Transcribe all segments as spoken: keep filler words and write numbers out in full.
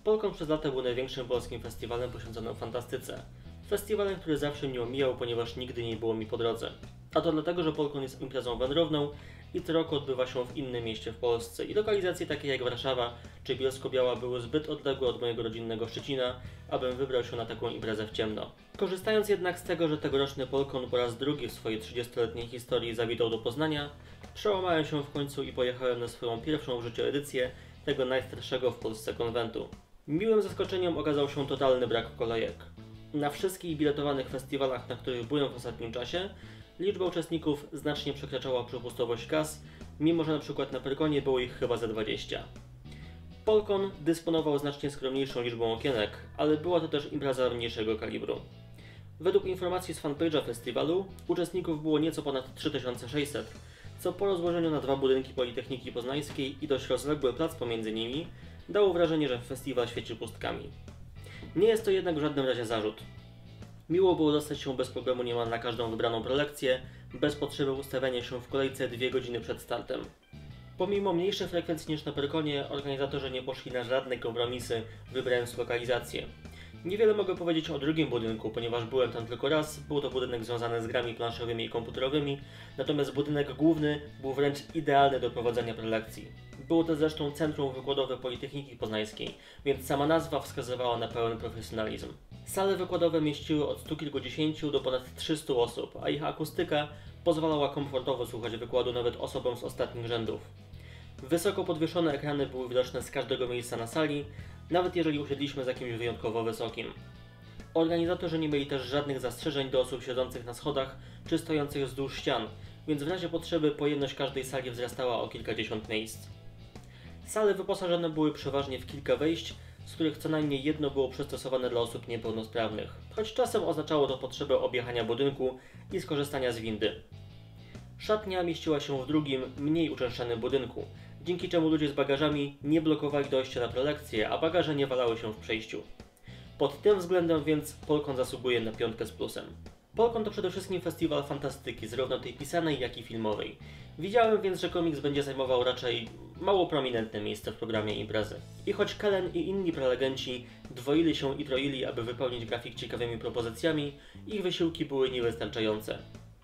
Polkon przez lata był największym polskim festiwalem poświęconym fantastyce. Festiwalem, który zawsze mnie omijał, ponieważ nigdy nie było mi po drodze. A to dlatego, że Polkon jest imprezą wędrowną i co roku odbywa się w innym mieście w Polsce. I lokalizacje takie jak Warszawa czy Bielsko-Biała były zbyt odległe od mojego rodzinnego Szczecina, abym wybrał się na taką imprezę w ciemno. Korzystając jednak z tego, że tegoroczny Polkon po raz drugi w swojej trzydziestoletniej historii zawitał do Poznania, przełamałem się w końcu i pojechałem na swoją pierwszą w życiu edycję tego najstarszego w Polsce konwentu. Miłym zaskoczeniem okazał się totalny brak kolejek. Na wszystkich biletowanych festiwalach, na których byłem w ostatnim czasie, liczba uczestników znacznie przekraczała przepustowość kas, mimo że na przykład na Pyrkonie było ich chyba ze dwadzieścia. Polkon dysponował znacznie skromniejszą liczbą okienek, ale była to też impreza mniejszego kalibru. Według informacji z fanpage'a festiwalu uczestników było nieco ponad trzy tysiące sześćset, co po rozłożeniu na dwa budynki Politechniki Poznańskiej i dość rozległy plac pomiędzy nimi dało wrażenie, że festiwal świeci pustkami. Nie jest to jednak w żadnym razie zarzut. Miło było dostać się bez problemu niemal na każdą wybraną prelekcję, bez potrzeby ustawiania się w kolejce dwie godziny przed startem. Pomimo mniejszej frekwencji niż na Pyrkonie, organizatorzy nie poszli na żadne kompromisy, wybrając lokalizację. Niewiele mogę powiedzieć o drugim budynku, ponieważ byłem tam tylko raz, był to budynek związany z grami planszowymi i komputerowymi, natomiast budynek główny był wręcz idealny do prowadzenia prelekcji. Było to zresztą centrum wykładowe Politechniki Poznańskiej, więc sama nazwa wskazywała na pełen profesjonalizm. Sale wykładowe mieściły od stu kilkudziesięciu do ponad trzystu osób, a ich akustyka pozwalała komfortowo słuchać wykładu nawet osobom z ostatnich rzędów. Wysoko podwieszone ekrany były widoczne z każdego miejsca na sali, nawet jeżeli usiedliśmy za kimś wyjątkowo wysokim. Organizatorzy nie mieli też żadnych zastrzeżeń do osób siedzących na schodach czy stojących wzdłuż ścian, więc w razie potrzeby pojemność każdej sali wzrastała o kilkadziesiąt miejsc. Sale wyposażone były przeważnie w kilka wejść, z których co najmniej jedno było przystosowane dla osób niepełnosprawnych, choć czasem oznaczało to potrzebę objechania budynku i skorzystania z windy. Szatnia mieściła się w drugim, mniej uczęszczanym budynku, dzięki czemu ludzie z bagażami nie blokowali dojścia na prelekcję, a bagaże nie walały się w przejściu. Pod tym względem więc Polkon zasługuje na piątkę z plusem. Polkon to przede wszystkim festiwal fantastyki, zarówno tej pisanej, jak i filmowej. Widziałem więc, że komiks będzie zajmował raczej mało prominentne miejsce w programie imprezy. I choć Kellen i inni prelegenci dwoili się i troili, aby wypełnić grafik ciekawymi propozycjami, ich wysiłki były niewystarczające.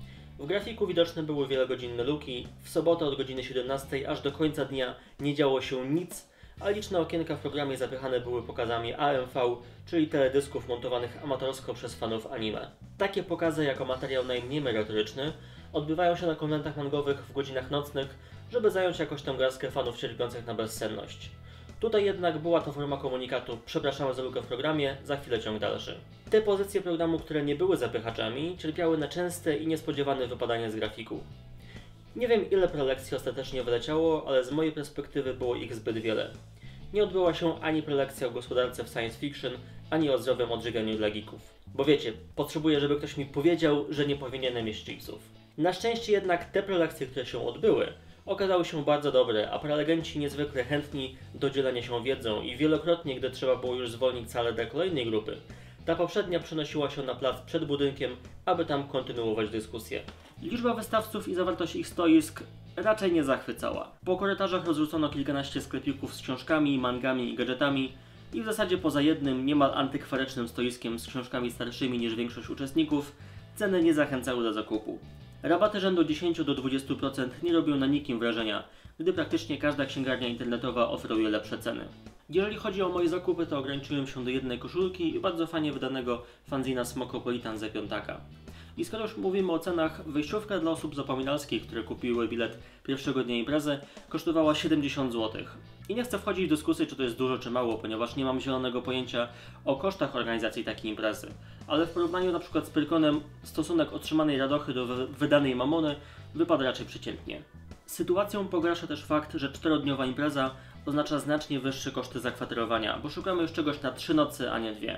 W grafiku widoczne były wielogodzinne luki, w sobotę od godziny siedemnastej aż do końca dnia nie działo się nic, a liczne okienka w programie zapychane były pokazami A M V, czyli teledysków montowanych amatorsko przez fanów anime. Takie pokazy jako materiał najmniej merytoryczny odbywają się na konwentach mangowych w godzinach nocnych, żeby zająć jakoś tę garskę fanów cierpiących na bezsenność. Tutaj jednak była to forma komunikatu: przepraszamy za lukę w programie, za chwilę ciąg dalszy. Te pozycje programu, które nie były zapychaczami, cierpiały na częste i niespodziewane wypadanie z grafiku. Nie wiem, ile prelekcji ostatecznie wyleciało, ale z mojej perspektywy było ich zbyt wiele. Nie odbyła się ani prelekcja o gospodarce w science fiction, ani o zdrowym odżywianiu dla geeków. Bo wiecie, potrzebuję, żeby ktoś mi powiedział, że nie powinienem jeść chipsów. Na szczęście jednak te prelekcje, które się odbyły, okazały się bardzo dobre, a prelegenci niezwykle chętni do dzielenia się wiedzą i wielokrotnie, gdy trzeba było już zwolnić salę dla kolejnej grupy, ta poprzednia przenosiła się na plac przed budynkiem, aby tam kontynuować dyskusję. Liczba wystawców i zawartość ich stoisk raczej nie zachwycała. Po korytarzach rozrzucono kilkanaście sklepików z książkami, mangami i gadżetami i w zasadzie poza jednym, niemal antykwarycznym stoiskiem z książkami starszymi niż większość uczestników, ceny nie zachęcały do zakupu. Rabaty rzędu dziesięć do dwudziestu procent nie robią na nikim wrażenia, gdy praktycznie każda księgarnia internetowa oferuje lepsze ceny. Jeżeli chodzi o moje zakupy, to ograniczyłem się do jednej koszulki i bardzo fajnie wydanego fanzina Smokopolitan ze piątaka. I skoro już mówimy o cenach, wejściówka dla osób zapominalskich, które kupiły bilet pierwszego dnia imprezy, kosztowała siedemdziesiąt złotych. I nie chcę wchodzić w dyskusję, czy to jest dużo, czy mało, ponieważ nie mam zielonego pojęcia o kosztach organizacji takiej imprezy. Ale w porównaniu na przykład z Pyrkonem, stosunek otrzymanej radochy do wydanej mamony wypada raczej przeciętnie. Sytuacją pogarsza też fakt, że czterodniowa impreza oznacza znacznie wyższe koszty zakwaterowania, bo szukamy już czegoś na trzy nocy, a nie dwie.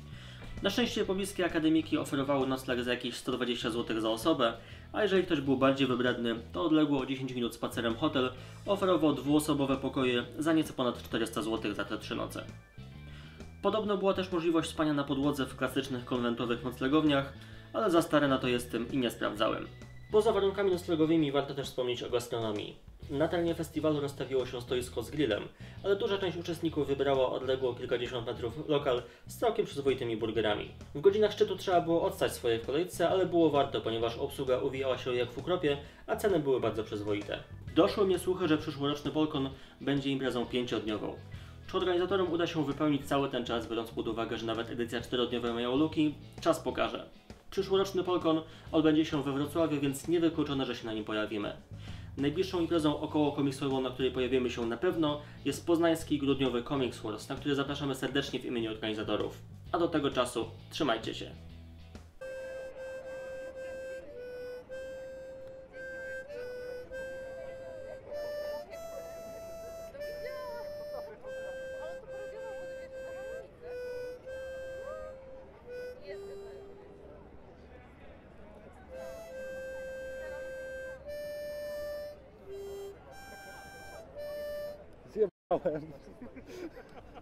Na szczęście pobliskie akademiki oferowały nocleg za jakieś sto dwadzieścia złotych za osobę, a jeżeli ktoś był bardziej wybredny, to odległy o dziesięć minut spacerem hotel oferował dwuosobowe pokoje za nieco ponad czterysta złotych za te trzy noce. Podobno była też możliwość spania na podłodze w klasycznych konwentowych noclegowniach, ale za stary na to jestem i nie sprawdzałem. Poza warunkami noclegowymi warto też wspomnieć o gastronomii. Na terenie festiwalu rozstawiło się stoisko z grillem, ale duża część uczestników wybrała odległy o kilkadziesiąt metrów lokal z całkiem przyzwoitymi burgerami. W godzinach szczytu trzeba było odstać swoje w kolejce, ale było warto, ponieważ obsługa uwijała się jak w ukropie, a ceny były bardzo przyzwoite. Doszły mnie słuchy, że przyszłoroczny Polkon będzie imprezą pięciodniową. Czy organizatorom uda się wypełnić cały ten czas, biorąc pod uwagę, że nawet edycja czterodniowa miała luki? Czas pokaże. Przyszłoroczny Polkon odbędzie się we Wrocławiu, więc niewykluczone, że się na nim pojawimy. Najbliższą imprezą około Comics World, na której pojawimy się na pewno, jest poznański grudniowy Comics World, na który zapraszamy serdecznie w imieniu organizatorów. A do tego czasu trzymajcie się. Zjebałem.